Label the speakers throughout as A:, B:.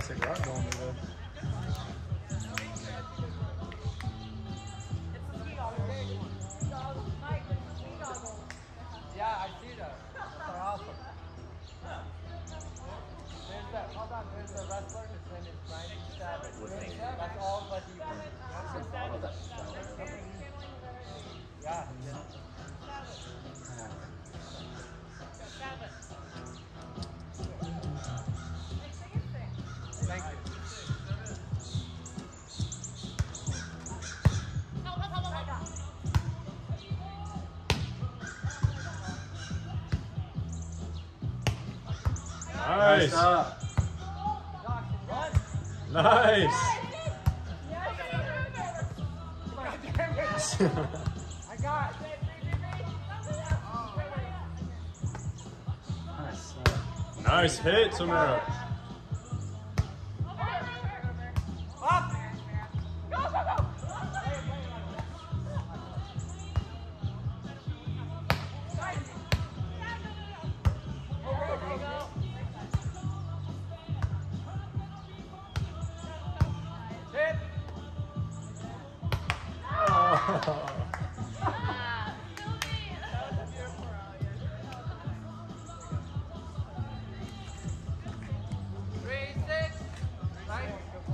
A: classic rock going with it.
B: Yeah, I see that. Those are awesome. There's that. Hold on. There's the wrestler. His name is Randy Savage. That's all what he was. Yeah. Thank you.
A: Nice. Nice.
B: I got it.
A: Nice hit, Samara.
B: Up. Go, go, go. Hit.
A: Oh.
B: 3-6. Right.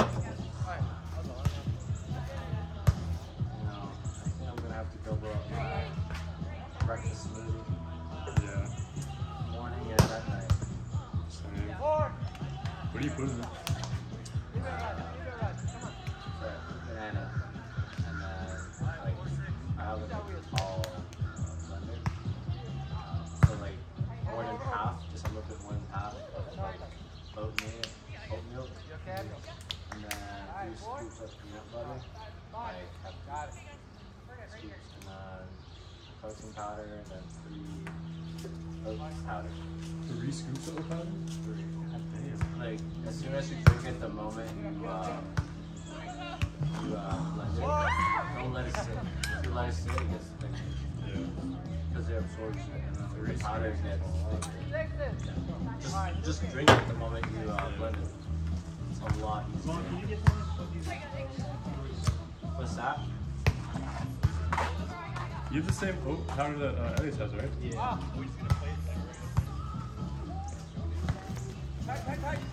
C: I'm gonna have to go up breakfast smoothie.
A: Yeah.
C: Morning and at night.
A: Same.
B: 4.
A: What are you putting in?
B: Leave it right. Leave it right. Come on.
C: Banana. And then, like, I have like a tall blender. So, like, more than half, just a little bit more than half of, like, oatmeal.
B: You okay?
C: And then 2 scoops of peanut butter. Like,
B: Got it.
C: scoops. And then protein powder. And then 3 oat powder.
A: 3 scoops of powder?
C: 3.
A: Damn.
C: Like, as soon as you drink it, the moment you blend it, don't let it sit. If you let it sit, it gets thicker.
A: Yeah.
C: Because it absorbs it, and then the powder gets thicker.
B: Alright,
C: Just drink it the moment you blend it. It's a lot easier. What's that?
A: You have the same oat powder that Elias has, right?
C: Yeah.
B: tight, tight, tight.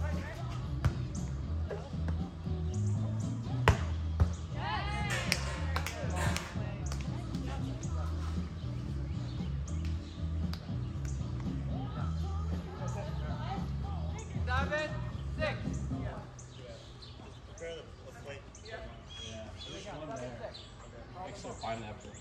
A: Pineapple.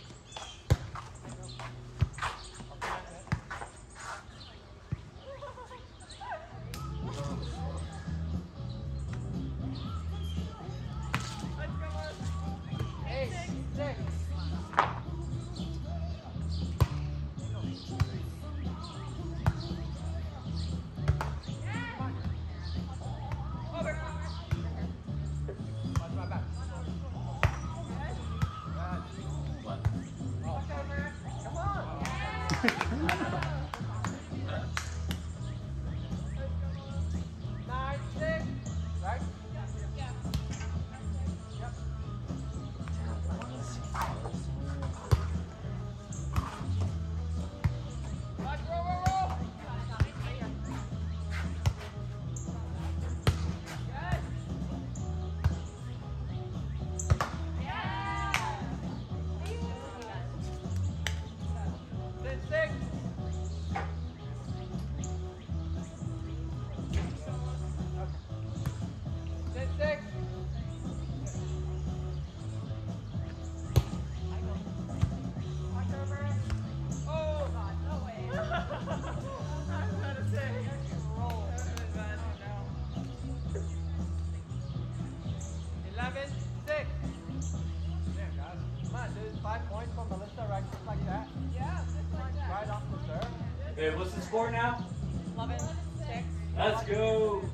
D: Okay, what's the score now?
E: 11-6.
D: Let's go.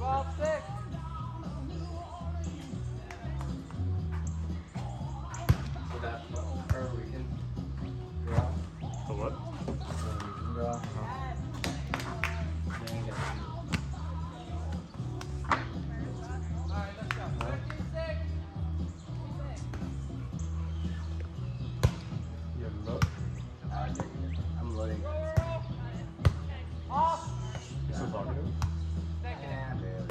B: 12-6.
C: So that per weekend draw.
A: The what?
C: Weekend draw. Then you get
B: All right, let's go. 13-6.
C: you have a look. I'm loading.
B: Off.
A: You still talking to him?
C: Yeah, barely.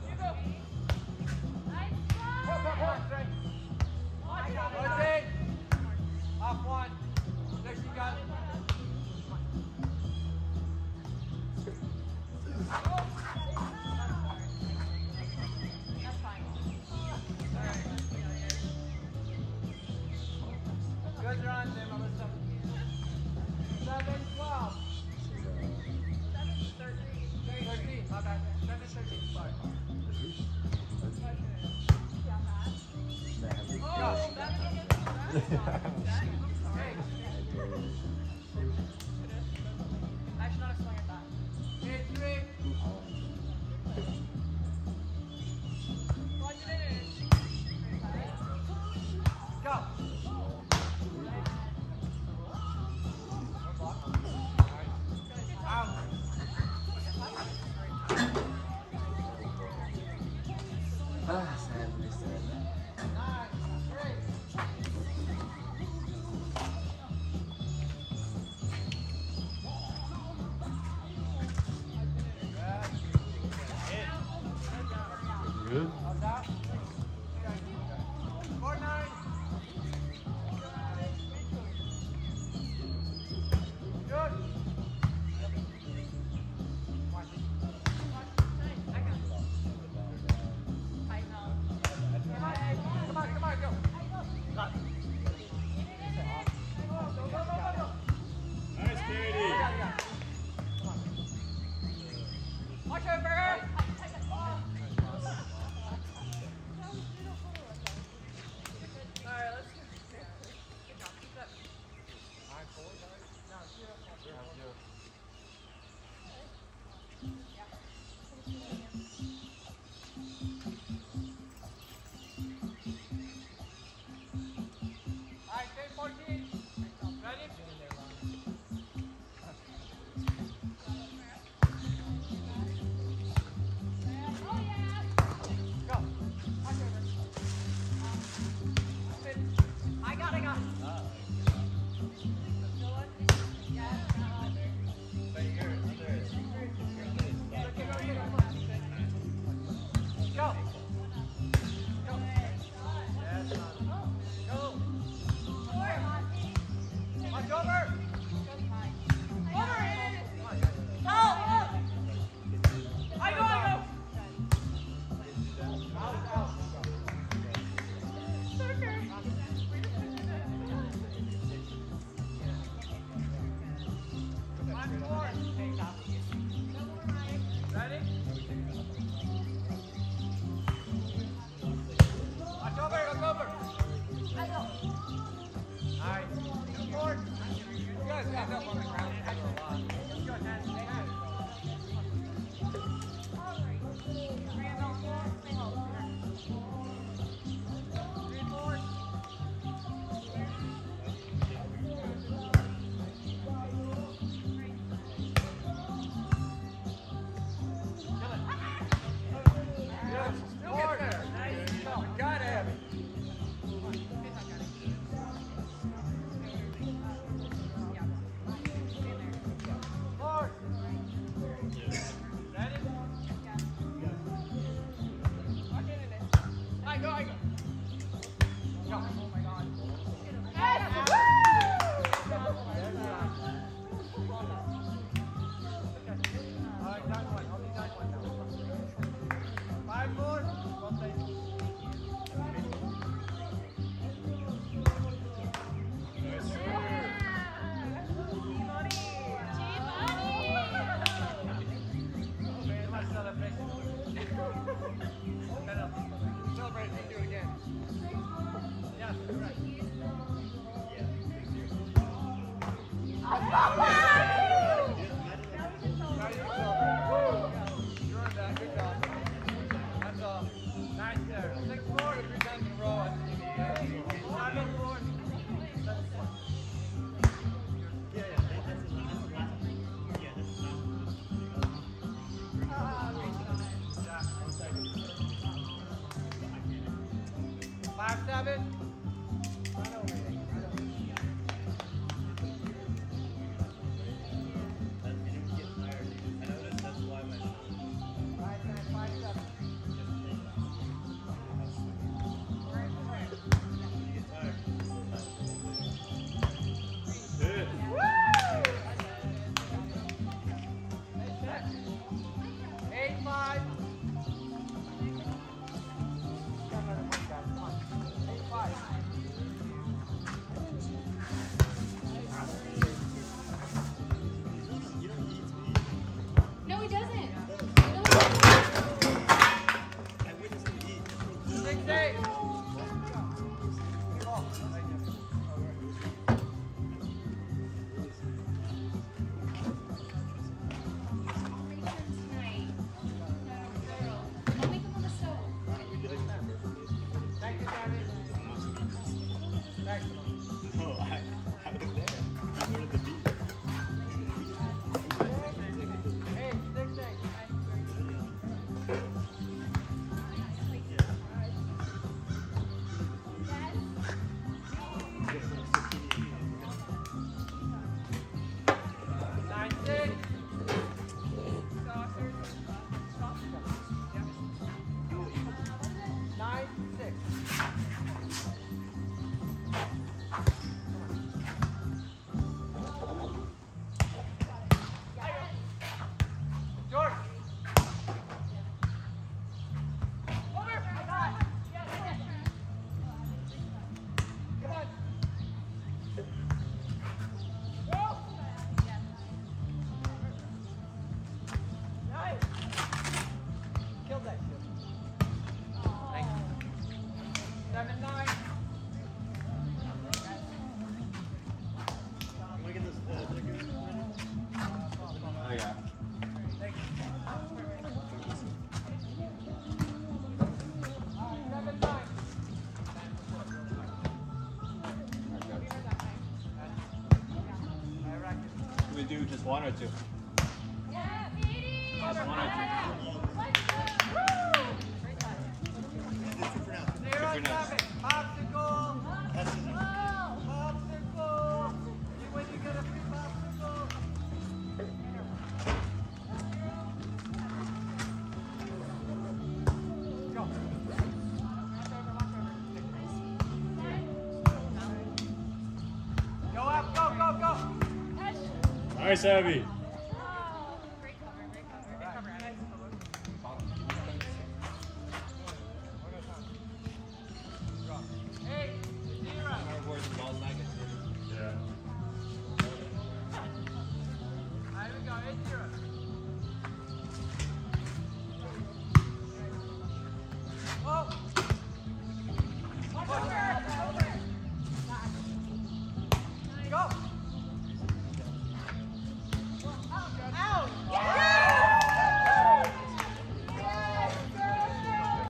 B: Rotate. Off one. Next you got it. Good run, there, Melissa. 7-12. 13. My bad. 7-13. Sorry. Hey. Hit 3. Go. Out.
C: Ah, sad, missed it.
B: 9-3.
A: Good?
B: How's that? 4-9. Good. Come on, go.
A: Nice, Katie.
B: Watch over her. Alright, 10-14. Ready? Go. Watch over. I got it. Go. Go. Yes, go. Watch over. I go. Out. Ready? Watch over, look over. Alright, forward. You guys stand up on the ground. Let's go, hands. Still get there. Got him. Forward. Ready? I go. Go. Oh my God. All right, down one. Only down one now. 5-4. Well played. Celebrate. Do it again. Yeah, correct. Now you can celebrate. You're on that. Good job.
C: we do just one or two? Just one or two? Two for now.
B: Popsicle! Popsicle! When you get a free popsicle! Go up, go, go, go!
A: Nice, Abby.